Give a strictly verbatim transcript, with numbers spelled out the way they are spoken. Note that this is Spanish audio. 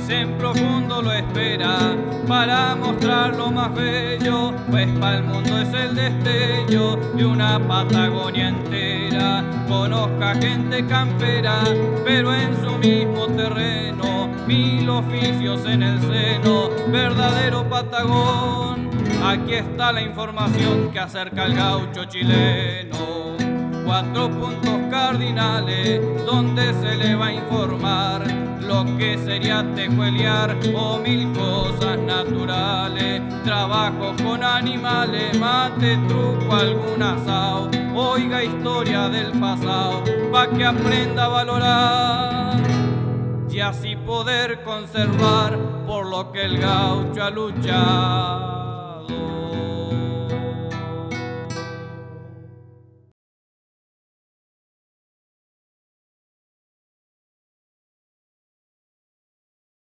en profundo lo espera para mostrar lo más bello, pues para el mundo es el destello de una Patagonia entera. Conozca gente campera, pero en su mismo terreno, mil oficios en el seno, verdadero Patagón. Aquí está la información que acerca al gaucho chileno. Cuatro puntos cardinales donde se le va a informar lo que sería tejuelear o mil cosas naturales. Trabajo con animales, mate, truco, algún asao. Oiga historia del pasado pa' que aprenda a valorar y así poder conservar por lo que el gaucho ha luchado.